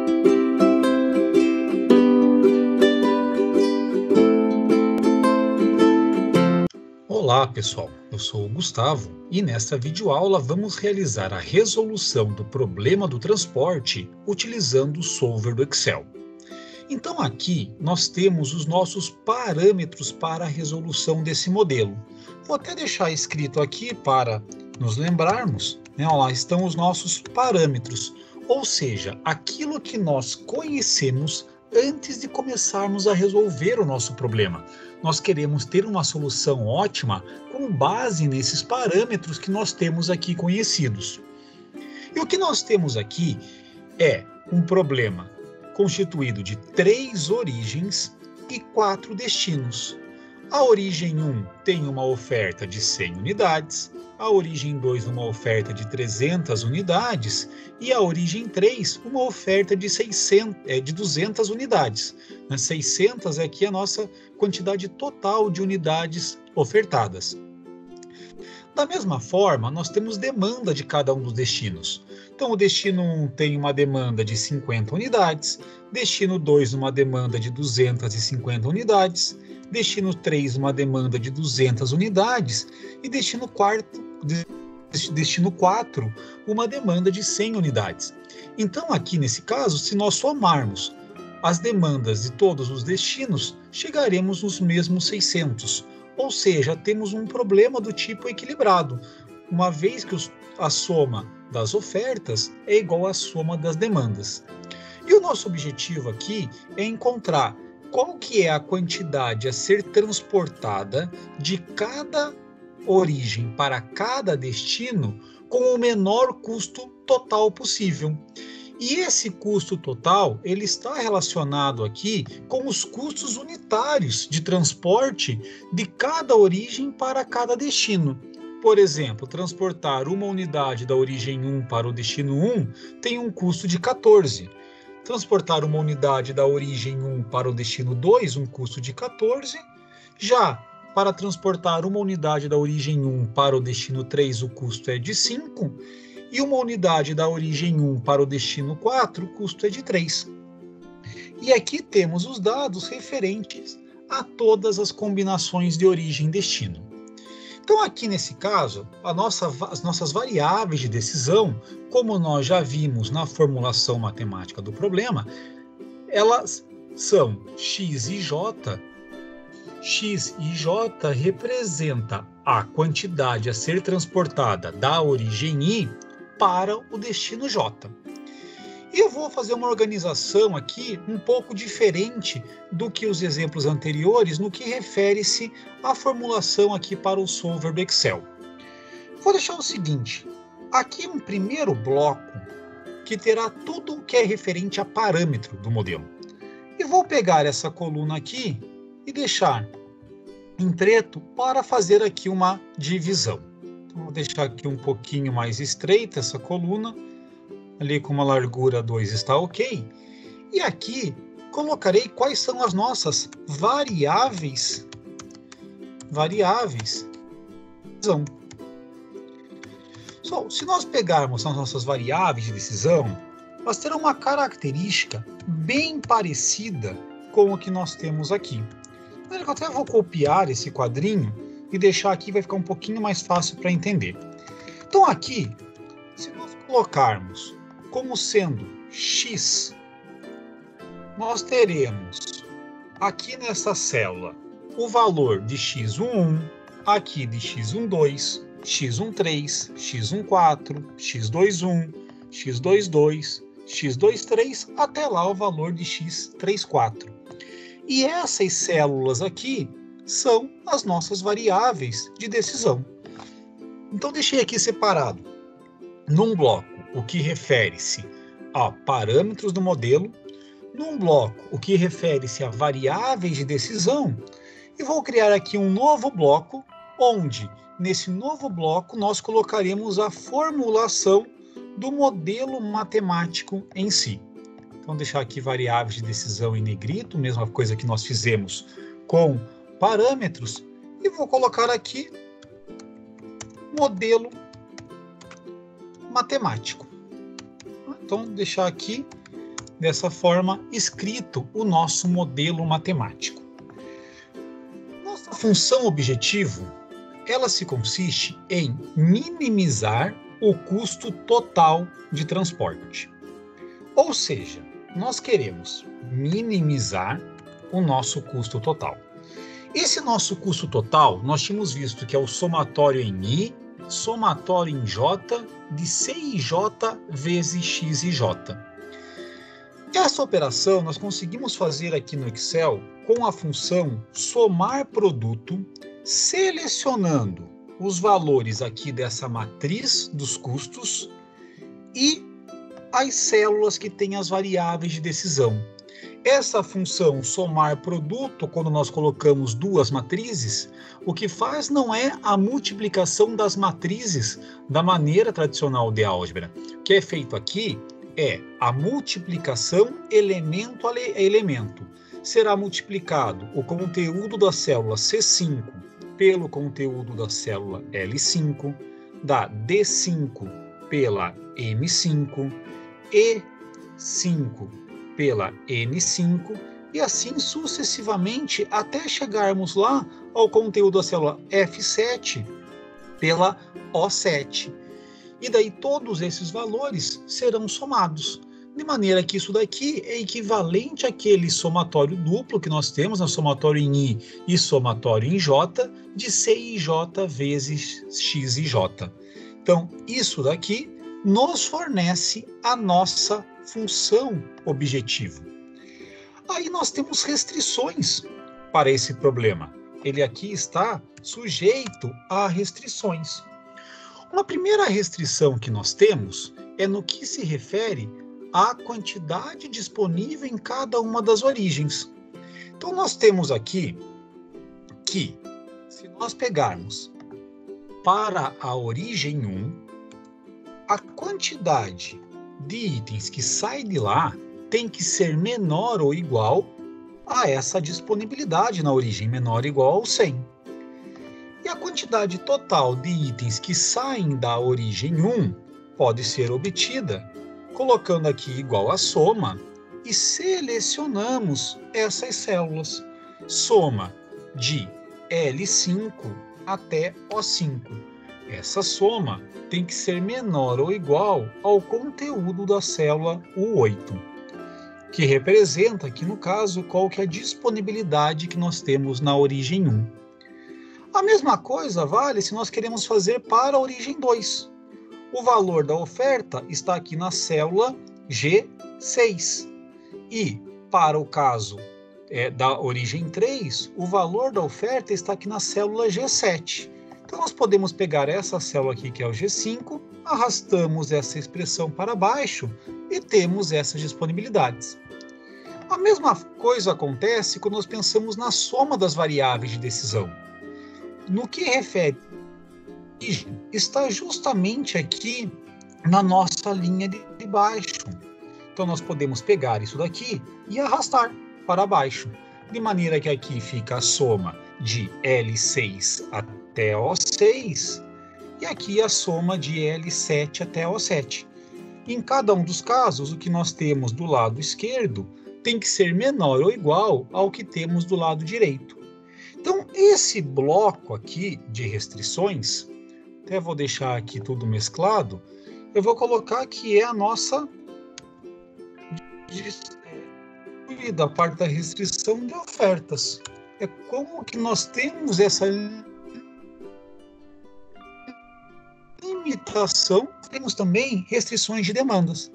Olá pessoal, eu sou o Gustavo e nesta videoaula vamos realizar a resolução do problema do transporte utilizando o solver do Excel. Então aqui nós temos os nossos parâmetros para a resolução desse modelo. Vou até deixar escrito aqui para nos lembrarmos, né? Lá estão os nossos parâmetros, ou seja, aquilo que nós conhecemos antes de começarmos a resolver o nosso problema. Nós queremos ter uma solução ótima com base nesses parâmetros que nós temos aqui conhecidos. E o que nós temos aqui é um problema constituído de 3 origens e 4 destinos. A origem 1 tem uma oferta de 100 unidades, a origem 2 uma oferta de 300 unidades e a origem 3 uma oferta de 200 unidades. 600 é aqui a nossa quantidade total de unidades ofertadas. Da mesma forma, nós temos demanda de cada um dos destinos. Então, o destino 1 tem uma demanda de 50 unidades, destino 2 uma demanda de 250 unidades, destino 3 uma demanda de 200 unidades e destino 4 uma demanda de 100 unidades. Então, aqui nesse caso, se nós somarmos as demandas de todos os destinos, chegaremos nos mesmos 600. Ou seja, temos um problema do tipo equilibrado, uma vez que a soma das ofertas é igual à soma das demandas. E o nosso objetivo aqui é encontrar qual que é a quantidade a ser transportada de cada origem para cada destino com o menor custo total possível. E esse custo total, ele está relacionado aqui com os custos unitários de transporte de cada origem para cada destino. Por exemplo, transportar uma unidade da origem 1 para o destino 1 tem um custo de 14. Transportar uma unidade da origem 1 para o destino 2, um custo de 14. Já para transportar uma unidade da origem 1 para o destino 3, o custo é de 5. E uma unidade da origem 1 para o destino 4, o custo é de 3. E aqui temos os dados referentes a todas as combinações de origem e destino. Então, aqui nesse caso, as nossas variáveis de decisão, como nós já vimos na formulação matemática do problema, elas são x e j. X e j representa a quantidade a ser transportada da origem I para o destino j. E eu vou fazer uma organização aqui um pouco diferente do que os exemplos anteriores no que refere-se à formulação aqui para o solver do Excel. Vou deixar o seguinte, aqui um primeiro bloco que terá tudo o que é referente a parâmetro do modelo. E vou pegar essa coluna aqui e deixar em preto para fazer aqui uma divisão. Então, vou deixar aqui um pouquinho mais estreita essa coluna, ali com uma largura 2 está ok. E aqui colocarei quais são as nossas variáveis. Se nós pegarmos as nossas variáveis de decisão, elas terão uma característica bem parecida com o que nós temos aqui. Eu até vou copiar esse quadrinho e deixar aqui, vai ficar um pouquinho mais fácil para entender. Então aqui, se nós colocarmos como sendo x, nós teremos aqui nessa célula o valor de x11, aqui de x12, x13, x14, x21, x22, x23, até lá o valor de x34. E essas células aqui são as nossas variáveis de decisão. Então, deixei aqui separado num bloco o que refere-se a parâmetros do modelo, num bloco o que refere-se a variáveis de decisão, e vou criar aqui um novo bloco, onde, nesse novo bloco, nós colocaremos a formulação do modelo matemático em si. Então, deixar aqui variáveis de decisão em negrito, mesma coisa que nós fizemos com parâmetros, e vou colocar aqui modelo matemático. Então, deixar aqui dessa forma, escrito o nosso modelo matemático. Nossa função objetivo, ela se consiste em minimizar o custo total de transporte. Ou seja, nós queremos minimizar o nosso custo total. Esse nosso custo total, nós tínhamos visto que é o somatório em I, somatório em J, de CIJ vezes XIJ. Essa operação nós conseguimos fazer aqui no Excel com a função somar produto, selecionando os valores aqui dessa matriz dos custos e as células que têm as variáveis de decisão. Essa função somar produto, quando nós colocamos duas matrizes, o que faz não é a multiplicação das matrizes da maneira tradicional de álgebra. O que é feito aqui é a multiplicação elemento a elemento. Será multiplicado o conteúdo da célula C5 pelo conteúdo da célula L5, dá D5 pela M5, E5 pela N5 e assim sucessivamente até chegarmos lá ao conteúdo da célula F7 pela O7. E daí todos esses valores serão somados, de maneira que isso daqui é equivalente àquele somatório duplo que nós temos, no somatório em I e somatório em J, de CIJ vezes XIJ. Então, isso daqui nos fornece a nossa função objetivo. Aí nós temos restrições para esse problema. Ele aqui está sujeito a restrições. Uma primeira restrição que nós temos é no que se refere à quantidade disponível em cada uma das origens. Então nós temos aqui que, se nós pegarmos para a origem 1, a quantidade de itens que sai de lá tem que ser menor ou igual a essa disponibilidade na origem, menor ou igual ao 100. E a quantidade total de itens que saem da origem 1 pode ser obtida colocando aqui igual a soma e selecionamos essas células. Soma de L5 até O5. Essa soma tem que ser menor ou igual ao conteúdo da célula U8, que representa aqui no caso qual que é a disponibilidade que nós temos na origem 1. A mesma coisa vale se nós queremos fazer para a origem 2. O valor da oferta está aqui na célula G6. E para o caso da origem 3, o valor da oferta está aqui na célula G7. Então nós podemos pegar essa célula aqui, que é o G5, arrastamos essa expressão para baixo e temos essas disponibilidades. A mesma coisa acontece quando nós pensamos na soma das variáveis de decisão. No que refere, está justamente aqui na nossa linha de baixo. Então nós podemos pegar isso daqui e arrastar para baixo, de maneira que aqui fica a soma de L6 até O6 e aqui a soma de L7 até O7. Em cada um dos casos, o que nós temos do lado esquerdo tem que ser menor ou igual ao que temos do lado direito. Então, esse bloco aqui de restrições, até vou deixar aqui tudo mesclado, eu vou colocar que é a nossa da parte da restrição de ofertas. É como que nós temos essa limitação, temos também restrições de demandas.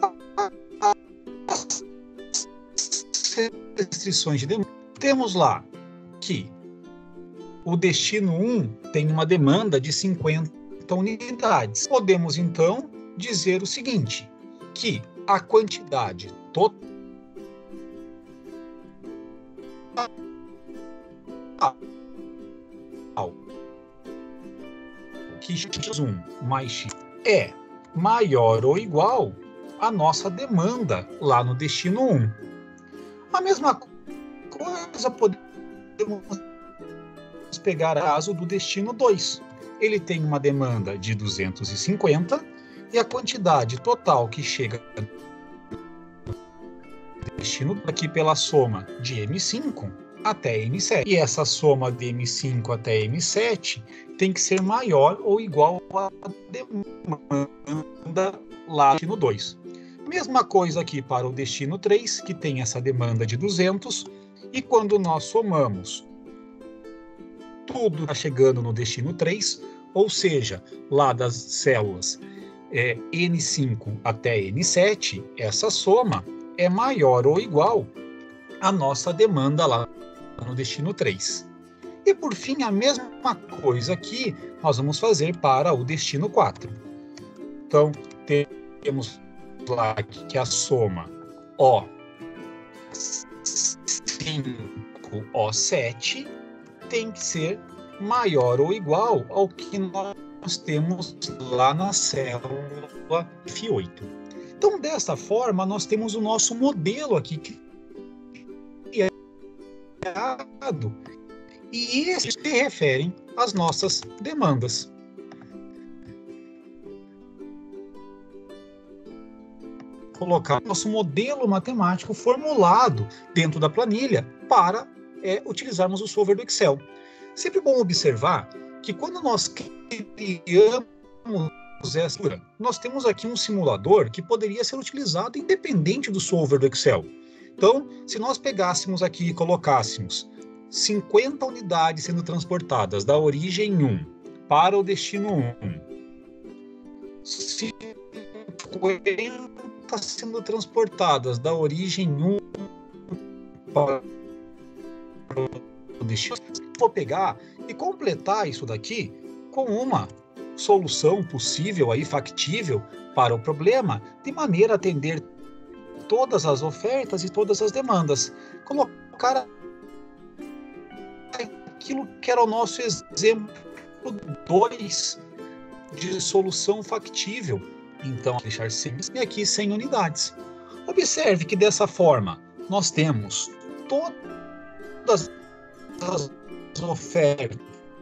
As restrições de demanda, temos lá que o destino 1 tem uma demanda de 50 unidades. Podemos, então, dizer o seguinte, que a quantidade total que x1 mais x é maior ou igual à nossa demanda lá no destino 1. A mesma coisa podemos pegar o caso do destino 2. Ele tem uma demanda de 250 e a quantidade total que chega destino aqui pela soma de M5 até M7. E essa soma de M5 até M7 tem que ser maior ou igual à demanda lá no destino 2. Mesma coisa aqui para o destino 3, que tem essa demanda de 200, e quando nós somamos tudo está chegando no destino 3, ou seja, lá das células N5 até N7, essa soma é maior ou igual à nossa demanda lá no destino 3. E por fim, a mesma coisa aqui nós vamos fazer para o destino 4. Então, temos lá que a soma O5, O7 tem que ser maior ou igual ao que nós temos lá na célula F8. Então, dessa forma, nós temos o nosso modelo aqui criado, e esses se referem às nossas demandas. Colocar nosso modelo matemático formulado dentro da planilha para utilizarmos o solver do Excel. Sempre bom observar que quando nós criamos essa, nós temos aqui um simulador que poderia ser utilizado independente do solver do Excel. Então, se nós pegássemos aqui e colocássemos 50 unidades sendo transportadas da origem 1 para o destino 1, 50 sendo transportadas da origem 1 para o destino, vou pegar e completar isso daqui com uma solução possível, aí, factível para o problema, de maneira a atender todas as ofertas e todas as demandas. Colocar aquilo que era o nosso exemplo 2 de solução factível. Então, deixar sempre aqui 100 unidades. Observe que dessa forma nós temos todas as ofertas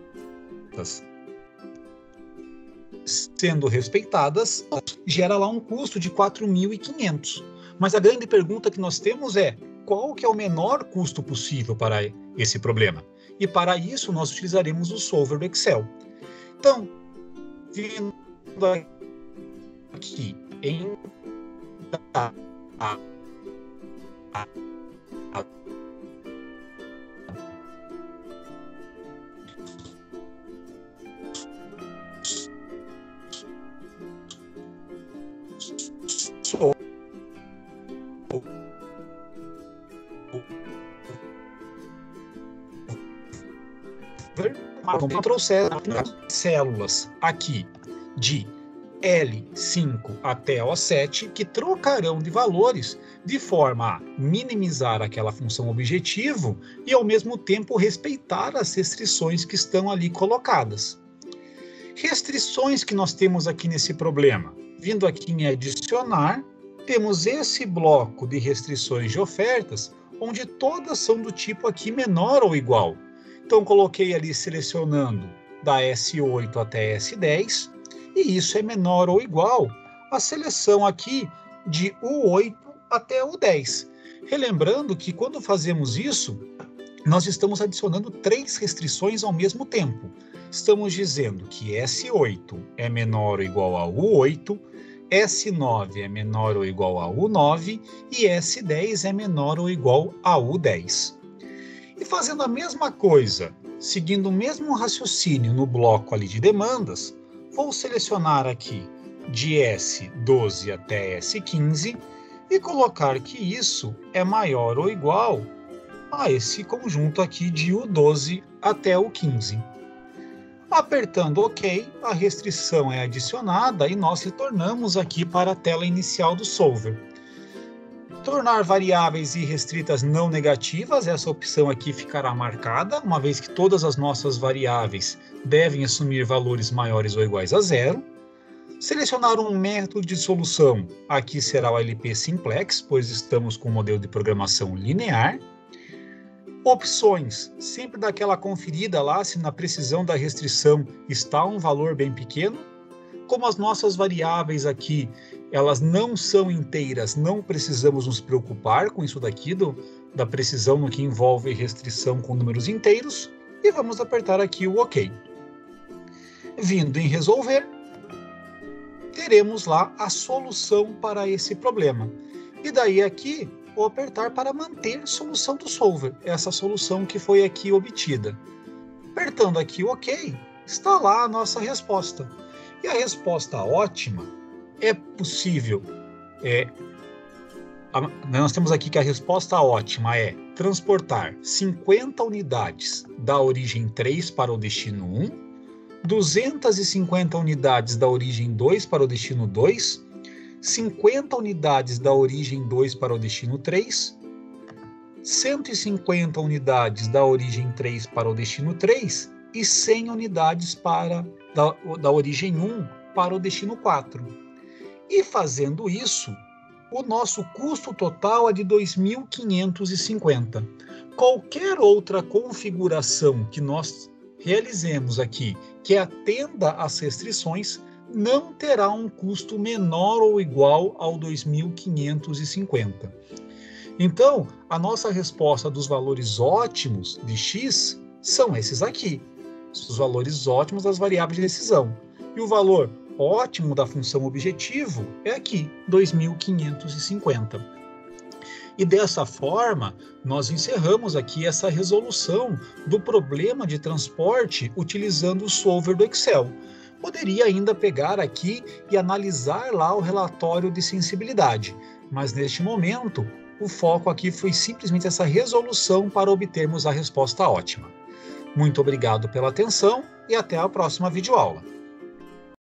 sendo respeitadas, gera lá um custo de 4.500. Mas a grande pergunta que nós temos é: qual que é o menor custo possível para esse problema? E para isso nós utilizaremos o solver do Excel. Então, vindo aqui em trouxer células aqui de L5 até O7 que trocarão de valores de forma a minimizar aquela função objetivo e ao mesmo tempo respeitar as restrições que estão ali colocadas. Restrições que nós temos aqui nesse problema. Vindo aqui em adicionar, temos esse bloco de restrições de ofertas, onde todas são do tipo aqui menor ou igual. Então, coloquei ali selecionando da S8 até S10, e isso é menor ou igual à seleção aqui de U8 até U10. Relembrando que quando fazemos isso, nós estamos adicionando 3 restrições ao mesmo tempo. Estamos dizendo que S8 é menor ou igual a U8, S9 é menor ou igual a U9 e S10 é menor ou igual a U10. E fazendo a mesma coisa, seguindo o mesmo raciocínio no bloco ali de demandas, vou selecionar aqui de S12 até S15 e colocar que isso é maior ou igual a esse conjunto aqui de U12 até U15. Apertando OK, a restrição é adicionada e nós retornamos aqui para a tela inicial do solver. Tornar variáveis irrestritas não negativas, essa opção aqui ficará marcada, uma vez que todas as nossas variáveis devem assumir valores maiores ou iguais a 0. Selecionar um método de solução, aqui será o LP Simplex, pois estamos com o modelo de programação linear. Opções, sempre dá aquela conferida lá se na precisão da restrição está um valor bem pequeno. Como as nossas variáveis aqui elas não são inteiras, não precisamos nos preocupar com isso daqui, da precisão no que envolve restrição com números inteiros, e vamos apertar aqui o OK. Vindo em resolver, teremos lá a solução para esse problema. E daí aqui, vou apertar para manter solução do solver, essa solução que foi aqui obtida. Apertando aqui o OK, está lá a nossa resposta. E a resposta ótima é possível. Nós temos aqui que a resposta ótima é transportar 50 unidades da origem 3 para o destino 1, 250 unidades da origem 2 para o destino 2, 50 unidades da origem 2 para o destino 3, 150 unidades da origem 3 para o destino 3 e 100 unidades da origem 1 para o destino 4. E fazendo isso, o nosso custo total é de 2.550. Qualquer outra configuração que nós realizemos aqui, que atenda às restrições, não terá um custo menor ou igual ao 2.550. Então, a nossa resposta dos valores ótimos de x são esses aqui, os valores ótimos das variáveis de decisão. E o valor ótimo da função objetivo é aqui, 2.550. E dessa forma, nós encerramos aqui essa resolução do problema de transporte utilizando o solver do Excel. Poderia ainda pegar aqui e analisar lá o relatório de sensibilidade, mas neste momento, o foco aqui foi simplesmente essa resolução para obtermos a resposta ótima. Muito obrigado pela atenção e até a próxima videoaula.